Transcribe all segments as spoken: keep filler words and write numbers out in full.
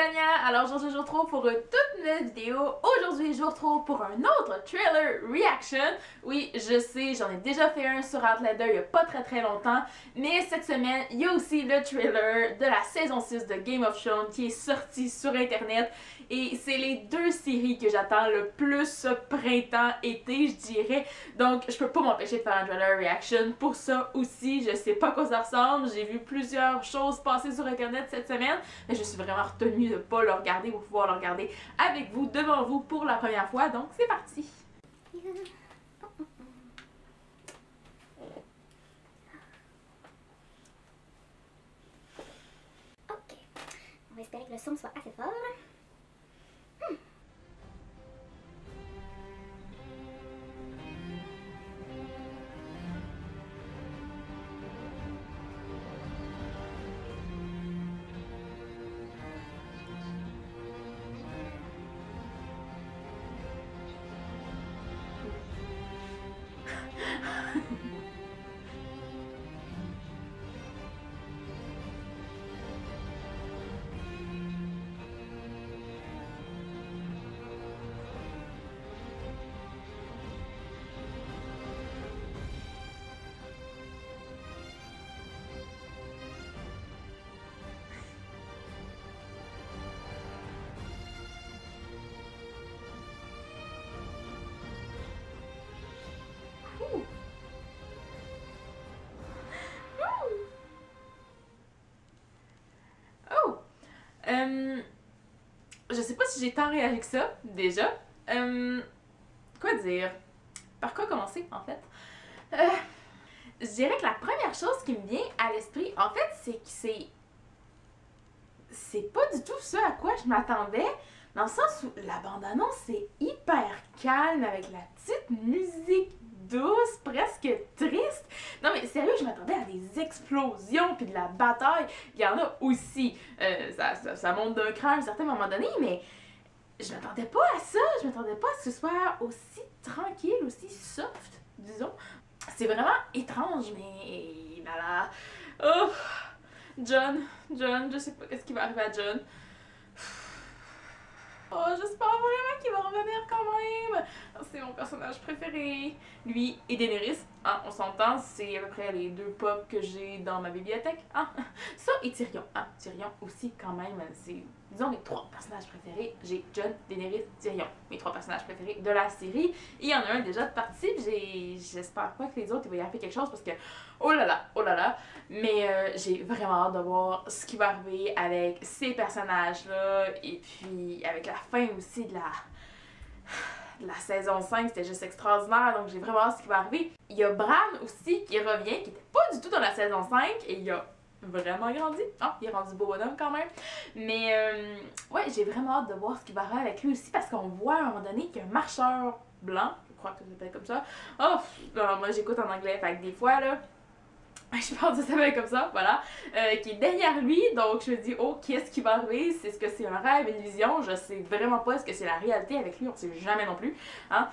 Tania, alors aujourd'hui je vous retrouve pour une toute nouvelle vidéo. Aujourd'hui je vous retrouve pour un autre trailer reaction. Oui, je sais, j'en ai déjà fait un sur Outlander il y a pas très très longtemps, mais cette semaine il y a aussi le trailer de la saison six de Game of Thrones qui est sorti sur internet et c'est les deux séries que j'attends le plus ce printemps-été je dirais. Donc je peux pas m'empêcher de faire un trailer reaction pour ça aussi. Je sais pas à quoi ça ressemble, j'ai vu plusieurs choses passer sur internet cette semaine, mais je suis vraiment retenue de pas le regarder pour pouvoir le regarder avec vous, devant vous pour la première fois, donc c'est parti! Ok, on va espérer que le son soit assez fort. Hmm. Euh, je sais pas si j'ai tant réagi que ça, déjà. Euh, quoi dire? Par quoi commencer, en fait? Euh, je dirais que la première chose qui me vient à l'esprit, en fait, c'est que c'est... C'est pas du tout ce à quoi je m'attendais, dans le sens où la bande-annonce, c'est hyper calme, avec la petite musique douce, presque triste. Non mais sérieux, je m'attendais à des explosions puis de la bataille. Il y en a aussi. Euh, ça, ça, ça monte d'un cran à un certain moment donné, mais je m'attendais pas à ça. Je m'attendais pas à ce que ce soit aussi tranquille, aussi soft, disons. C'est vraiment étrange, mais là là. Oh, Jon, Jon, je sais pas qu'est-ce qui va arriver à Jon. Oh, j'espère vraiment qu'il va revenir quand même! C'est mon personnage préféré. Lui et Daenerys, hein, on s'entend, c'est à peu près les deux pop que j'ai dans ma bibliothèque. Hein. Ça et Tyrion. Hein. Tyrion aussi, quand même, c'est, disons, mes trois personnages préférés. J'ai Jon, Daenerys, Tyrion. Mes trois personnages préférés de la série. Et il y en a un déjà de parti, j'espère pas que les autres, il va y arriver quelque chose parce que, oh là là, oh là là. Mais euh, j'ai vraiment hâte de voir ce qui va arriver avec ces personnages-là. Et puis, avec la fin aussi de la... La saison cinq, c'était juste extraordinaire, donc j'ai vraiment hâte ce qui va arriver. Il y a Bran aussi qui revient, qui était pas du tout dans la saison cinq, et il a vraiment grandi. Ah, il est rendu beau bonhomme quand même. Mais euh, ouais, j'ai vraiment hâte de voir ce qui va arriver avec lui aussi, parce qu'on voit à un moment donné qu'il y a un marcheur blanc, je crois que ça s'appelle comme ça. Oh, non, moi j'écoute en anglais, fait que des fois là, je pense que ça va être comme ça, voilà, euh, qui est derrière lui, donc je me dis, oh, qu'est-ce qui va arriver? C'est ce que c'est un rêve, une vision? Je sais vraiment pas ce que c'est la réalité avec lui, on sait jamais non plus, hein.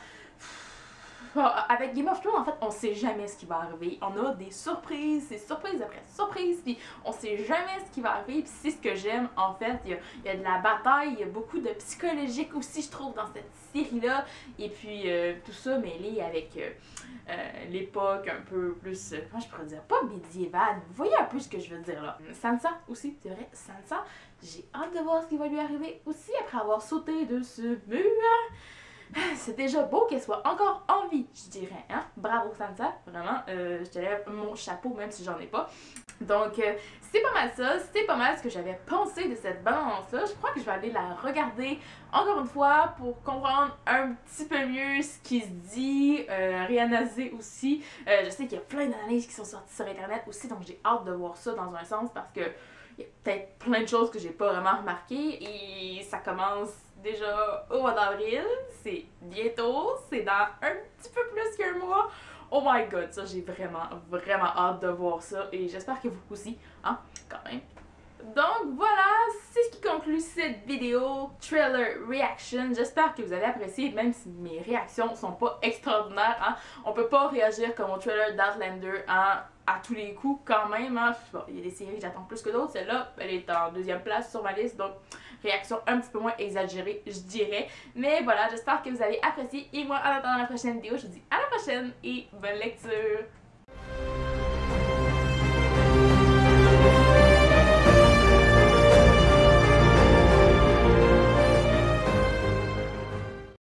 Avec Game of Thrones, en fait, on sait jamais ce qui va arriver. On a des surprises, c'est surprise après surprise, puis on sait jamais ce qui va arriver, puis c'est ce que j'aime, en fait. Il y, a, il y a de la bataille, il y a beaucoup de psychologique aussi, je trouve, dans cette série-là, et puis euh, tout ça mêlé avec euh, euh, l'époque un peu plus, euh, comment je pourrais dire, pas médiévale, vous voyez un peu ce que je veux dire, là. Sansa aussi, c'est vrai, Sansa, j'ai hâte de voir ce qui va lui arriver aussi après avoir sauté de ce mur. C'est déjà beau qu'elle soit encore en vie, je dirais, hein? Bravo Sansa, vraiment, euh, je te lève mon chapeau même si j'en ai pas. Donc, euh, c'est pas mal ça, c'était pas mal ce que j'avais pensé de cette balance-là. Je crois que je vais aller la regarder encore une fois pour comprendre un petit peu mieux ce qui se dit, euh, réanalyser aussi. Euh, je sais qu'il y a plein d'analyses qui sont sorties sur internet aussi, donc j'ai hâte de voir ça dans un sens parce que il y a peut-être plein de choses que j'ai pas vraiment remarquées et ça commence déjà au mois d'avril, c'est bientôt, c'est dans un petit peu plus qu'un mois. Oh my god, ça j'ai vraiment, vraiment hâte de voir ça et j'espère que vous aussi, hein, quand même. Donc voilà, c'est ce qui conclut cette vidéo trailer reaction. J'espère que vous avez apprécié, même si mes réactions sont pas extraordinaires. Hein. On peut pas réagir comme au trailer d'Outlander hein, à tous les coups quand même. Hein. Bon, il y a des séries que j'attends plus que d'autres. Celle-là, elle est en deuxième place sur ma liste, donc réaction un petit peu moins exagérée, je dirais. Mais voilà, j'espère que vous avez apprécié. Et moi, en attendant la prochaine vidéo, je vous dis à la prochaine et bonne lecture!